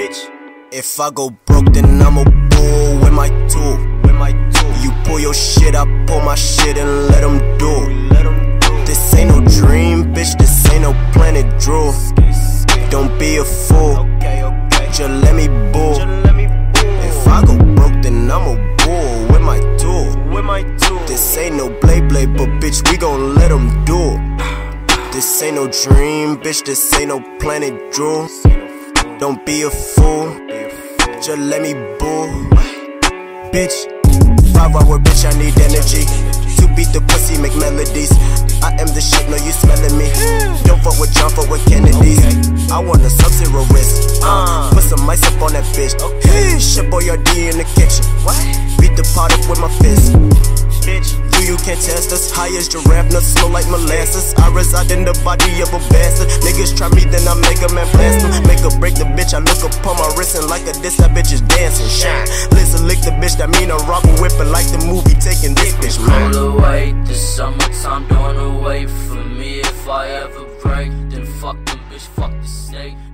bitch. If I go broke, then I'm a bull with my tool. You pull your shit, I pull my shit and let them do. This ain't no dream, bitch, this ain't no planet Drool. Don't be a fool, just let me bull. If I go broke, then I'm a bull with my tool. This ain't no blade, but bitch, we gon' let them do. This ain't no dream, bitch, this ain't no planet Drool. Don't be a fool, just let me bull. Bitch, 5-hour bitch, I need energy to beat the pussy, make melodies. I am the shit, no you smelling me. Don't fuck with John, fuck with Kennedys. I want a Sub-Zero wrist, put some ice up on that bitch. Shit Boyardee in the kitchen, beat the pot up with my fist. Bitch, you can't test us. High as giraffe nuts, slow like molasses. I reside in the body of a bastard. Niggas try me, then I make a man blast them. Make or break the bitch, I look upon my wrist and like a diss, that bitch is dancing. Shine, listen, lick the bitch, that mean I'm robbing, whipping like the movie, taking this bitch. Roll away, this summertime don't away from me. If I ever break, then fuck the bitch, fuck the snake.